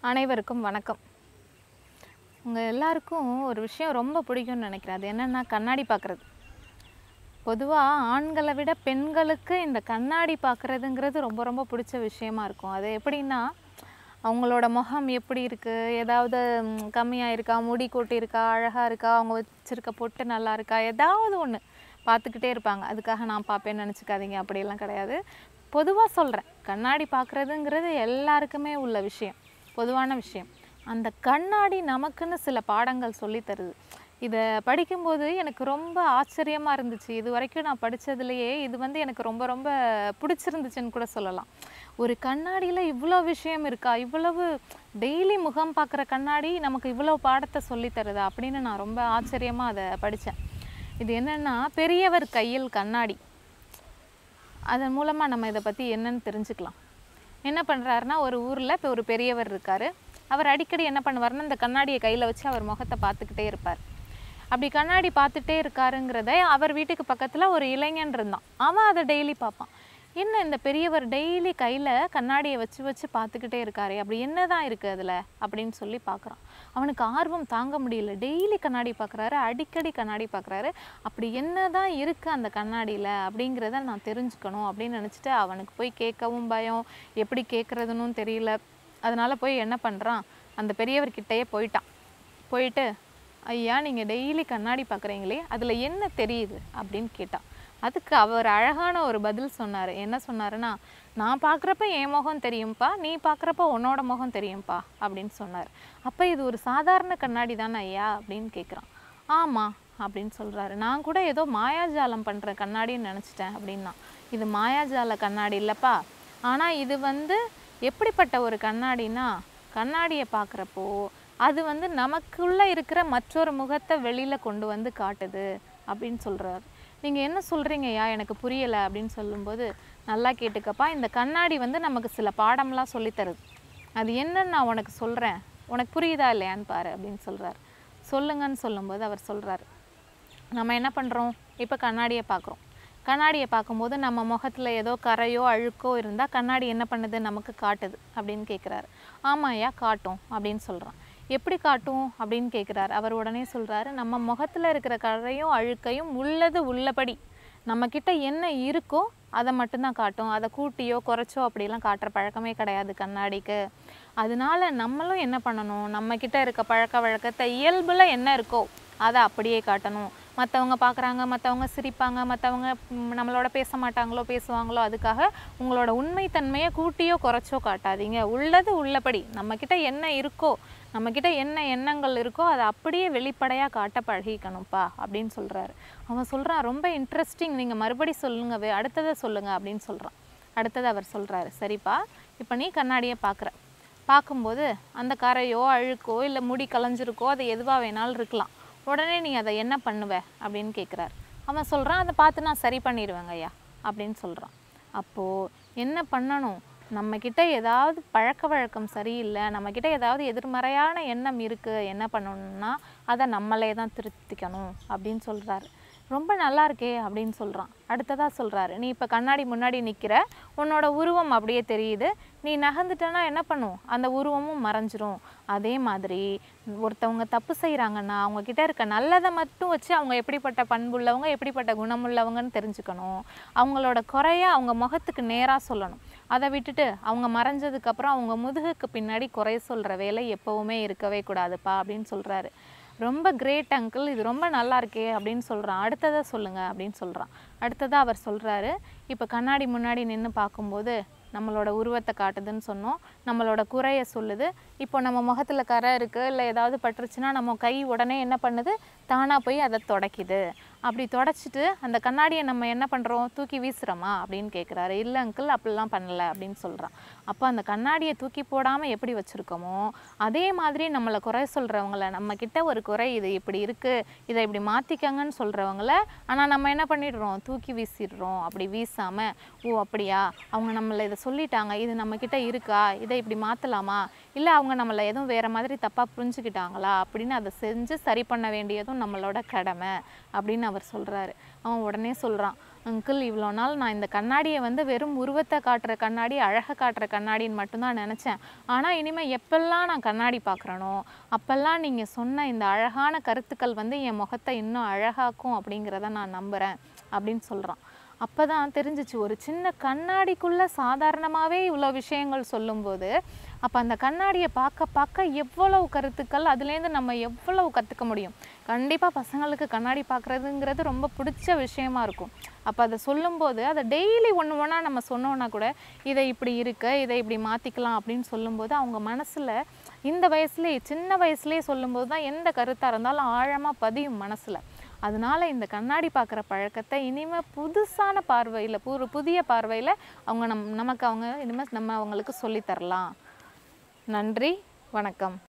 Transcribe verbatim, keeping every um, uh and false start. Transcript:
அனைவருக்கும் வணக்கம். உங்க எல்லாருக்கும் ஒரு விஷயம் ரொம்ப பிடிக்கும்னு நினைக்கிறேன். அது என்னன்னா கண்ணாடி பார்க்குறது. பொதுவா ஆண்களை விட பெண்களுக்கு இந்த கண்ணாடி பார்க்குறதுங்கிறது ரொம்ப ரொம்ப பிடிச்ச விஷயமா இருக்கும். அது எப்படின்னா அவங்களோட முகம் எப்படி இருக்குது, ஏதாவது கம்மியாக இருக்கா, முடி கொட்டியிருக்கா, அழகாக இருக்கா, அவங்க வச்சுருக்க பொட்டு நல்லா இருக்கா, ஏதாவது ஒன்று பார்த்துக்கிட்டே இருப்பாங்க. அதுக்காக நான் பார்ப்பேன்னு நினச்சிக்காதீங்க, அப்படியெல்லாம் கிடையாது. பொதுவாக சொல்கிறேன், கண்ணாடி பார்க்குறதுங்கிறது எல்லாருக்குமே உள்ள விஷயம், பொதுவான விஷயம். அந்த கண்ணாடி நமக்குன்னு சில பாடங்கள் சொல்லி தருது. இதை படிக்கும்போது எனக்கு ரொம்ப ஆச்சரியமாக இருந்துச்சு. இது வரைக்கும் நான் படித்ததுலேயே இது வந்து எனக்கு ரொம்ப ரொம்ப பிடிச்சிருந்துச்சுன்னு கூட சொல்லலாம். ஒரு கண்ணாடியில் இவ்வளோ விஷயம் இருக்கா, இவ்வளவு டெய்லி முகம் பார்க்குற கண்ணாடி நமக்கு இவ்வளோ பாடத்தை சொல்லி தருதா அப்படின்னு நான் ரொம்ப ஆச்சரியமாக அதை படித்தேன். இது என்னென்னா பெரியவர் கையில் கண்ணாடி. அதன் மூலமாக நம்ம இதை பற்றி என்னன்னு தெரிஞ்சுக்கலாம். என்ன பண்ணுறாருன்னா, ஒரு ஊரில் இப்போ ஒரு பெரியவர் இருக்கார். அவர் அடிக்கடி என்ன பண்ணுவார்னா, இந்த கண்ணாடியை கையில் வச்சு அவர் முகத்தை பார்த்துக்கிட்டே இருப்பார். அப்படி கண்ணாடி பார்த்துட்டே இருக்காருங்கிறத அவர் வீட்டுக்கு பக்கத்தில் ஒரு இளைஞன் இருந்தான். அவன் அதை டெய்லி பார்ப்பான். என்ன இந்த பெரியவர் டெய்லி கையில் கண்ணாடியை வச்சு வச்சு பார்த்துக்கிட்டே இருக்காரு, அப்படி என்ன தான் இருக்குது அதில் அப்படின்னு சொல்லி பார்க்குறான். அவனுக்கு ஆர்வம் தாங்க முடியல. டெய்லி கண்ணாடி பார்க்குறாரு, அடிக்கடி கண்ணாடி பார்க்குறாரு. அப்படி என்ன தான் இருக்குது அந்த கண்ணாடியில் அப்படிங்கிறத நான் தெரிஞ்சுக்கணும் அப்படின்னு நினச்சிட்டு அவனுக்கு போய் கேட்கவும் பயம், எப்படி கேட்குறதுன்னு தெரியல. அதனால் போய் என்ன பண்ணுறான், அந்த பெரியவர்கிட்டயே போயிட்டான். போயிட்டு, ஐயா நீங்கள் டெய்லி கண்ணாடி பார்க்குறீங்களே அதில் என்ன தெரியுது அப்படின்னு கேட்டான். அதுக்கு அவர் அழகான ஒரு பதில் சொன்னார். என்ன சொன்னாருன்னா, நான் பார்க்குறப்ப என் முகம் தெரியும்ப்பா, நீ பார்க்குறப்ப உன்னோட முகம் தெரியும்ப்பா அப்படின்னு சொன்னார். அப்போ இது ஒரு சாதாரண கண்ணாடி தானே ஐயா அப்படின்னு கேட்குறான். ஆமாம் அப்படின்னு சொல்கிறாரு. நான் கூட ஏதோ மாயாஜாலம் பண்ணுற கண்ணாடின்னு நினச்சிட்டேன் அப்படின்னா. இது மாயாஜால கண்ணாடி இல்லைப்பா, ஆனால் இது வந்து எப்படிப்பட்ட ஒரு கண்ணாடினா, கண்ணாடியை பார்க்குறப்போ அது வந்து நமக்குள்ளே இருக்கிற மற்றொரு முகத்தை வெளியில் கொண்டு வந்து காட்டுது அப்படின்னு சொல்கிறார். நீங்கள் என்ன சொல்கிறீங்கய்யா, எனக்கு புரியலை அப்படின்னு சொல்லும்போது, நல்லா கேட்டுக்கப்பா, இந்த கண்ணாடி வந்து நமக்கு சில பாடம்லாம் சொல்லித்தருது. அது என்னன்னு நான் உனக்கு சொல்கிறேன், உனக்கு புரியுதா இல்லையான்னு பாரு அப்படின்னு சொல்கிறார். சொல்லுங்கன்னு சொல்லும்போது அவர் சொல்கிறார், நம்ம என்ன பண்ணுறோம், இப்போ கண்ணாடியை பார்க்குறோம். கண்ணாடியை பார்க்கும்போது நம்ம முகத்தில் ஏதோ கரையோ அழுக்கோ இருந்தால் கண்ணாடி என்ன பண்ணுது, நமக்கு காட்டுது அப்படின்னு கேட்குறாரு. ஆமாம் ஐயா காட்டும் அப்படின்னு சொல்கிறான். எப்படி காட்டும் அப்படின்னு கேட்குறாரு. அவர் உடனே சொல்கிறாரு, நம்ம முகத்தில் இருக்கிற கரையும் அழுக்கையும் உள்ளது உள்ளபடி நம்மக்கிட்ட என்ன இருக்கோ அதை மட்டும்தான் காட்டும். அதை கூட்டியோ குறைச்சோ அப்படிலாம் காட்டுற பழக்கமே கிடையாது கண்ணாடிக்கு. அதனால நம்மளும் என்ன பண்ணணும், நம்மக்கிட்ட இருக்க பழக்க வழக்கத்தை இயல்பில் என்ன இருக்கோ அதை அப்படியே காட்டணும். மற்றவங்க பார்க்குறாங்க, மற்றவங்க சிரிப்பாங்க, மற்றவங்க நம்மளோட பேச மாட்டாங்களோ பேசுவாங்களோ அதுக்காக உங்களோட உண்மைத்தன்மையை கூட்டியோ குறைச்சோ காட்டாதீங்க. உள்ளது உள்ளபடி நம்மக்கிட்ட என்ன இருக்கோ, நம்மக்கிட்ட என்ன எண்ணங்கள் இருக்கோ அதை அப்படியே வெளிப்படையாக காட்ட பழகிக்கணும்ப்பா அப்படின்னு சொல்கிறாரு. அவன் சொல்கிறான், ரொம்ப இன்ட்ரெஸ்டிங், நீங்கள் மறுபடி சொல்லுங்க, அடுத்ததை சொல்லுங்கள் அப்படின்னு சொல்கிறான். அடுத்தது அவர் சொல்கிறாரு, சரிப்பா இப்போ நீ கண்ணாடியை பார்க்குற, பார்க்கும்போது அந்த கரையோ அழுக்கோ இல்லை முடி கலைஞ்சிருக்கோ அது எதுவாக வேணாலும் இருக்கலாம். உடனே நீ அதை என்ன பண்ணுவ அப்படின்னு கேட்குறாரு. அவன் சொல்கிறான், அதை பார்த்து நான் சரி பண்ணிடுவேங்க ஐயா அப்படின்னு சொல்கிறான். அப்போது என்ன பண்ணணும், நம்மக்கிட்ட ஏதாவது பழக்க வழக்கம் சரியில்லை, நம்மக்கிட்ட ஏதாவது எதிர்மறையான எண்ணம் இருக்குது, என்ன பண்ணணும்னா அதை நம்மளே தான் திருத்திக்கணும் அப்படின்னு சொல்கிறாரு. ரொம்ப நல்லா இருக்கே அப்படின்னு சொல்கிறான். அடுத்ததாக சொல்கிறாரு, நீ இப்போ கண்ணாடி முன்னாடி நிற்கிற, உன்னோட உருவம் அப்படியே தெரியுது, நீ நகர்ந்துட்டனா என்ன பண்ணும், அந்த உருவமும் மறைஞ்சிரும். அதே மாதிரி ஒருத்தவங்க தப்பு செய்கிறாங்கன்னா அவங்கக்கிட்ட இருக்க நல்லதை மட்டும் வச்சு அவங்க எப்படிப்பட்ட பண்புள்ளவங்க, எப்படிப்பட்ட குணமுள்ளவங்கன்னு தெரிஞ்சுக்கணும். அவங்களோட குறைய அவங்க முகத்துக்கு நேராக சொல்லணும். அதை விட்டுட்டு அவங்க மறைஞ்சதுக்கப்புறம் அவங்க முதுகுக்கு பின்னாடி குறை சொல்கிற வேலை எப்போவுமே இருக்கவே கூடாதுப்பா அப்படின்னு சொல்கிறாரு. ரொம்ப கிரேட் அங்கிள், இது ரொம்ப நல்லா இருக்கே அப்படின்னு சொல்கிறான். அடுத்ததாக சொல்லுங்கள் அப்படின்னு சொல்கிறான். அடுத்ததாக அவர் சொல்கிறாரு, இப்போ கண்ணாடி முன்னாடி நின்று பார்க்கும்போது நம்மளோட உருவத்தை காட்டுதுன்னு சொன்னோம், நம்மளோட குறையை சொல்லுது. இப்போ நம்ம முகத்தில் கரை இருக்குது இல்லை ஏதாவது பட்டுருச்சுன்னா நம்ம கை உடனே என்ன பண்ணுது, தானாக போய் அதை துடைக்குது. அப்படி துடைச்சிட்டு அந்த கண்ணாடியை நம்ம என்ன பண்ணுறோம், தூக்கி வீசுகிறோமா அப்படின்னு கேட்குறாரு. இல்லை அங்கிள் அப்படிலாம் பண்ணலை அப்படின்னு சொல்கிறான். அப்போ அந்த கண்ணாடியை தூக்கி போடாமல் எப்படி வச்சுருக்கோமோ அதே மாதிரி நம்மளை குறை சொல்கிறவங்கள, நம்மக்கிட்ட ஒரு குறை இது இப்படி இருக்குது, இதை இப்படி மாற்றிக்கங்கன்னு சொல்கிறவங்கள ஆனால் நம்ம என்ன பண்ணிடுறோம், தூக்கி வீசிடுறோம். அப்படி வீசாமல், ஓ அப்படியா அவங்க நம்மளை இதை சொல்லிட்டாங்க, இது நம்மக்கிட்ட இருக்கா, இதை இப்படி மாற்றலாமா, இல்லை அவங்க நம்மளை எதுவும் வேறு மாதிரி தப்பாக புரிஞ்சுக்கிட்டாங்களா அப்படின்னு அதை செஞ்சு சரி பண்ண வேண்டியதும் நம்மளோட கடமை அப்படின்னு அவர் சொல்கிறாரு. அவன் உடனே சொல்கிறான், அங்கிள் இவ்வளோ நாள் நான் இந்த கண்ணாடியை வந்து வெறும் உருவத்தை காட்டுற கண்ணாடி, அழகை காட்டுற கண்ணாடின்னு மட்டும்தான் நினச்சேன். ஆனால் இனிமேல் எப்பெல்லாம் நான் கண்ணாடி பார்க்குறேனோ அப்போல்லாம் நீங்கள் சொன்ன இந்த அழகான கருத்துக்கள் வந்து என் முகத்தை இன்னும் அழகாக்கும் அப்படிங்கிறத நான் நம்புகிறேன் அப்படின்னு சொல்கிறான். அப்போ தான் தெரிஞ்சிச்சு, ஒரு சின்ன கண்ணாடிக்குள்ளே சாதாரணமாகவே இவ்வளோ விஷயங்கள் சொல்லும்போது அப்போ அந்த கண்ணாடியை பார்க்க பார்க்க எவ்வளவு கருத்துக்கள், அதுலேருந்து நம்ம எவ்வளவு கற்றுக்க முடியும். கண்டிப்பாக பசங்களுக்கு கண்ணாடி பார்க்குறதுங்கிறது ரொம்ப பிடிச்ச விஷயமா இருக்கும். அப்போ அதை சொல்லும்போது அதை டெய்லி ஒன்று ஒன்றா நம்ம சொன்னோன்னா கூட இதை இப்படி இருக்க, இதை இப்படி மாற்றிக்கலாம் அப்படின்னு சொல்லும்போது அவங்க மனசில் இந்த வயசுலேயே சின்ன வயசுலேயே சொல்லும்போது தான் எந்த கருத்தாக இருந்தாலும் ஆழமாக பதியும் மனசில். அதனால இந்த கண்ணாடி பார்க்குற பழக்கத்தை இனிமேல் புதுசான பார்வையில் ஒரு புதிய பார்வையில் அவங்க நம் நமக்கு அவங்க இனிமேல் நம்ம அவங்களுக்கு சொல்லித்தரலாம். நன்றி, வணக்கம்.